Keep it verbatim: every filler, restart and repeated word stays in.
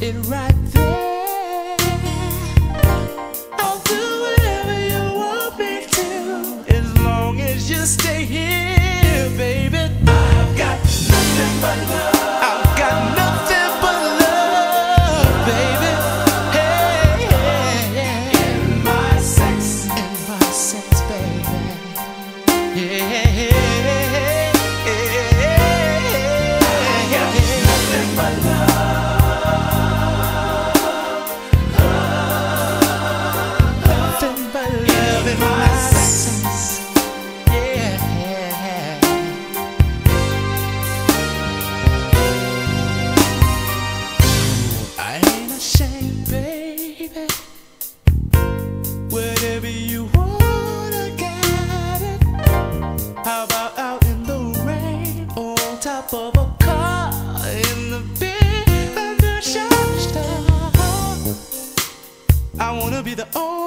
it right there. I'll do whatever you want me to, as long as you stay here, baby. I've got nothing but love. I've got nothing but love, baby. Hey, hey, hey. In my sex, in my sex, baby. Yeah, yeah, yeah, yeah. I got nothing but love. Whatever you want, I got it. How about out in the rain, on top of a car, in the big of the shop star? I wanna be the only